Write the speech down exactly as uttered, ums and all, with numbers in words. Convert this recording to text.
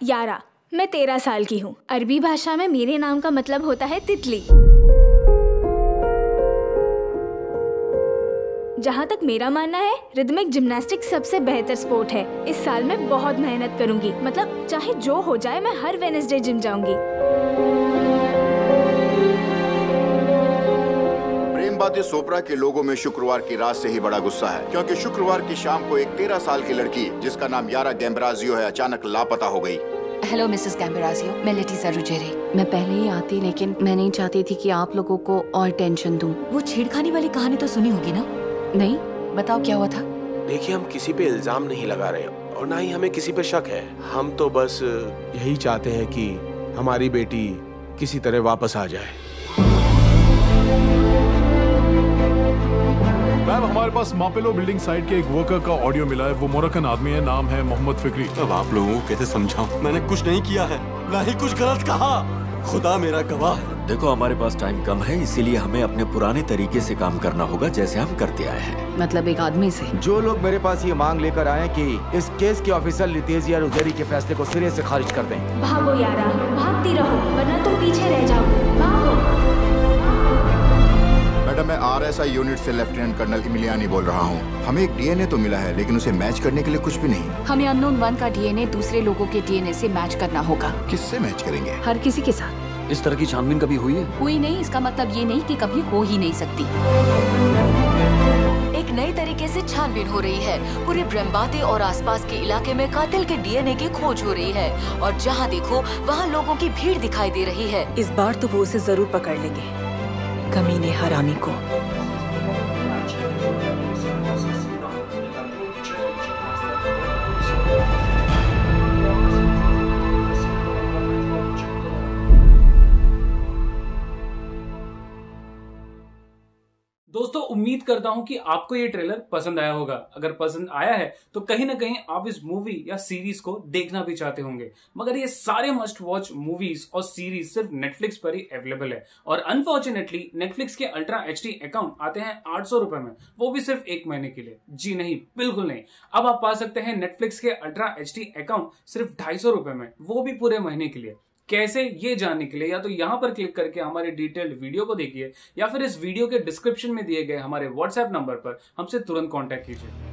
यारा, मैं तेरह साल की हूँ। अरबी भाषा में मेरे नाम का मतलब होता है तितली। जहाँ तक मेरा मानना है, रिदमिक जिम्नास्टिक्स सबसे बेहतर स्पोर्ट है। इस साल मैं बहुत मेहनत करूंगी, मतलब चाहे जो हो जाए मैं हर वेडनेसडे जिम जाऊंगी। ब्रेम्बादी सोप्रा के लोगों में शुक्रवार की रात से ही बड़ा गुस्सा है, क्योंकि शुक्रवार की शाम को एक तेरह साल की लड़की जिसका नाम यारा गैम्बिरासियो है अचानक लापता हो गई। हेलो मिसेस गैम्बिरासियो, मैं लेटिसिया रुजेरी। मैं पहले ही आती, लेकिन मैं नहीं चाहती थी कि आप लोगों को और टेंशन दूं। वो छेड़खानी वाली कहानी तो सुनी होगी ना? नहीं, बताओ क्या हुआ था? देखिए, हम किसी पे इल्जाम नहीं लगा रहे और ना ही हमें किसी पे शक है। हम तो बस यही चाहते हैं कि हमारी बेटी किसी तरह वापस आ जाए। मैम, हमारे पास मापेलो बिल्डिंग साइट के एक वर्कर का ऑडियो मिला है। वो मोरक्कन आदमी है, नाम है मोहम्मद फिक्री। अब आप लोगों को कैसे समझाऊं? मैंने कुछ नहीं किया है, ना ही कुछ गलत कहा। खुदा मेरा गवाह है। देखो, हमारे पास टाइम कम है, इसीलिए हमें अपने पुराने तरीके से काम करना होगा, जैसे हम करते आए हैं। मतलब एक आदमी से? जो लोग मेरे पास ये मांग लेकर आए कि इस केस के ऑफिसर लेतिजिया रुगेरी के फैसले को सिरे से खारिज कर दें। भागो यारा, भागती रहो, वरना तुम पीछे रह जाओगे। भागो। मैडम, मैं आर एस आई यूनिट से लेफ्टिनेंट कर्नल इमिलियानी बोल रहा हूँ। हमें एक डी एन ए तो मिला है, लेकिन उसे मैच करने के लिए कुछ भी नहीं। हमें अननोन वन का डी एन ए दूसरे लोगों के डी एन ए से मैच करना होगा। किससे मैच करेंगे? हर किसी के साथ। इस तरह की छानबीन कभी हुई है? हुई नहीं, इसका मतलब ये नहीं कि कभी हो ही नहीं सकती। एक नई तरीके से छानबीन हो रही है। पूरे ब्रेम्बाते और आसपास के इलाके में कातिल के डी एन ए की खोज हो रही है, और जहाँ देखो वहाँ लोगों की भीड़ दिखाई दे रही है। इस बार तो वो उसे जरूर पकड़ लेंगे, कमीने हरामी को। दोस्तों, उम्मीद करता हूं कि आपको ये ट्रेलर पसंद आया होगा। अगर पसंद आया है तो कहीं ना कहीं आप इस मूवी या सीरीज को देखना भी चाहते होंगे, मगर ये सारे मस्ट वॉच मूवीज और सीरीज सिर्फ नेटफ्लिक्स पर ही अवेलेबल है। और अनफॉर्चुनेटली नेटफ्लिक्स के अल्ट्रा एच डी अकाउंट आते हैं आठ सौ रुपए में, वो भी सिर्फ एक महीने के लिए। जी नहीं, बिल्कुल नहीं। अब आप पा सकते हैं नेटफ्लिक्स के अल्ट्रा एच डी अकाउंट सिर्फ ढाई सौ रुपए में, वो भी पूरे महीने के लिए। कैसे, ये जानने के लिए या तो यहां पर क्लिक करके हमारे डिटेल्ड वीडियो को देखिए, या फिर इस वीडियो के डिस्क्रिप्शन में दिए गए हमारे व्हाट्सएप नंबर पर हमसे तुरंत कांटेक्ट कीजिए।